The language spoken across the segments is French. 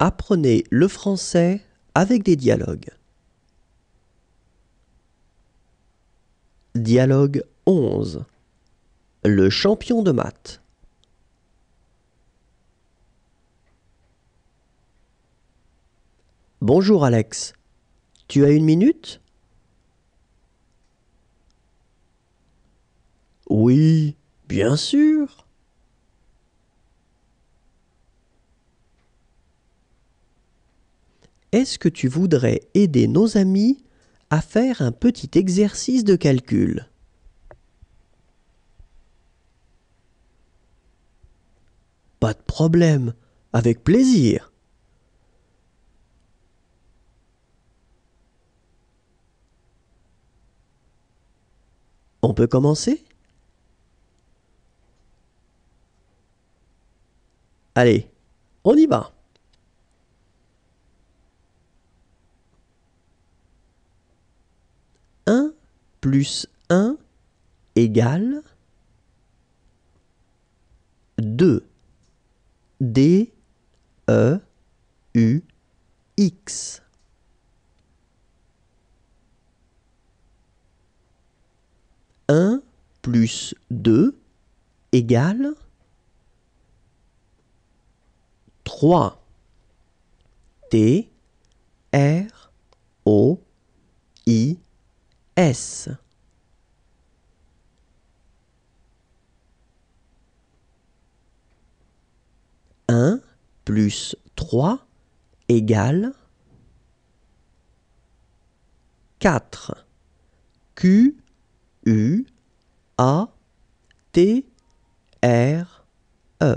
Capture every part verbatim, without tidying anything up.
Apprenez le français avec des dialogues. Dialogue onze. Le champion de maths. Bonjour Alex, tu as une minute? Oui, bien sûr. Est-ce que tu voudrais aider nos amis à faire un petit exercice de calcul? Pas de problème, avec plaisir. On peut commencer? Allez, on y va. un plus un égale deux. D, E, U, X. un plus deux égale trois. T, R, O, I, S. un plus trois égale quatre. Q, U, A, T, R, E.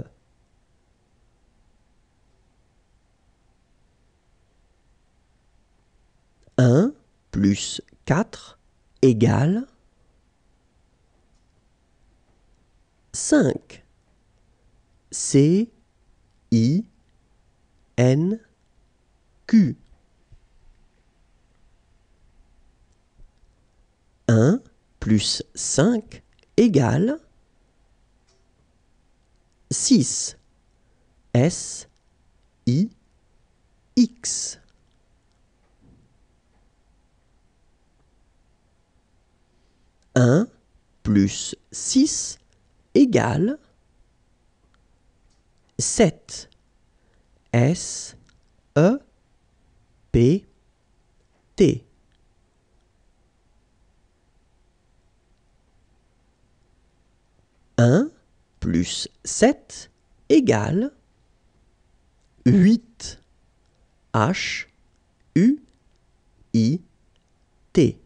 un plus quatre égale cinq. C, I, N, Q. un plus cinq égale six. S, I, X. un plus six égale sept. S, E, P, T. un plus sept égale huit. H, U, I, T.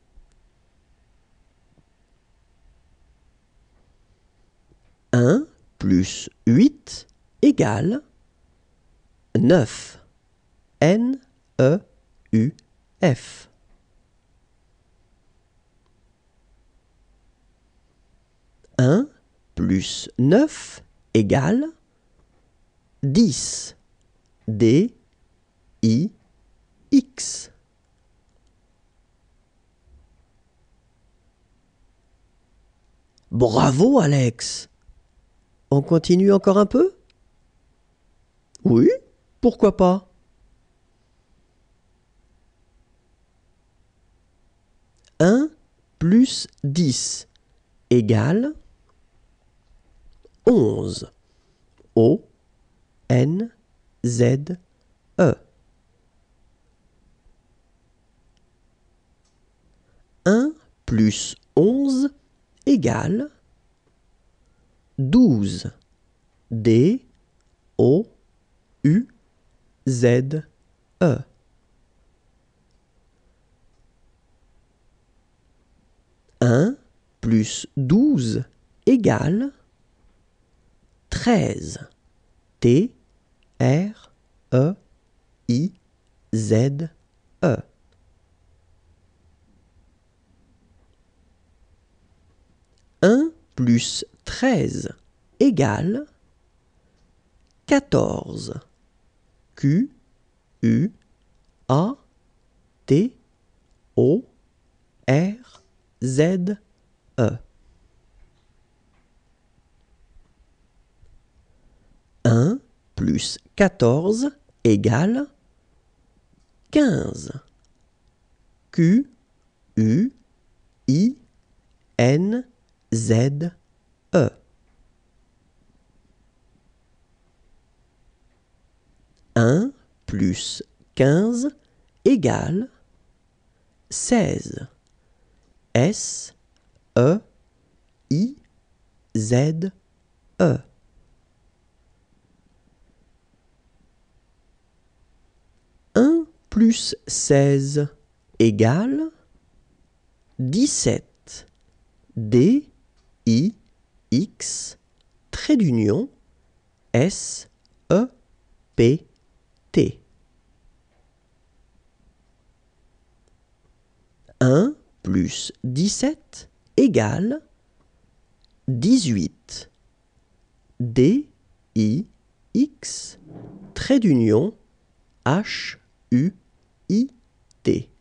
un plus huit égale neuf. N, E, U, F. un plus neuf égale dix. D, I, X. Bravo Alex! On continue encore un peu? Oui, pourquoi pas? un plus dix égale onze. O, N, Z, E. un plus onze égale douze. D, O, U, Z, E. un plus douze égale treize. T, R, E, I, Z, E. un plus treize égale quatorze. Q, U, A, T, O, R, Z, E. un plus quatorze égale quinze. Q, U, I, N, Z, E. un plus quinze égale seize. S, E, I, Z, E. un plus seize égale dix-sept. D, I, X, trait d'union, S, E, P, T. un plus dix-sept égale dix-huit. D, I, X, trait d'union, H, U, I, T.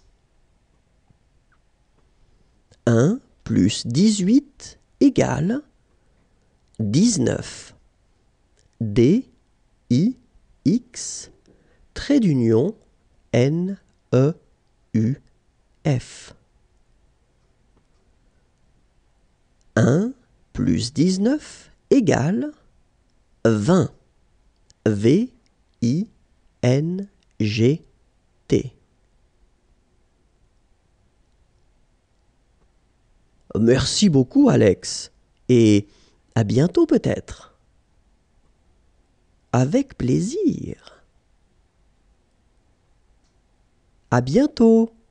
un plus dix-huit égale dix-neuf. D, I, X, trait d'union, N, E, U, F. un plus dix-neuf égale vingt. V, I, N, G, T. Merci beaucoup, Alex. Et à bientôt peut-être. Avec plaisir. À bientôt.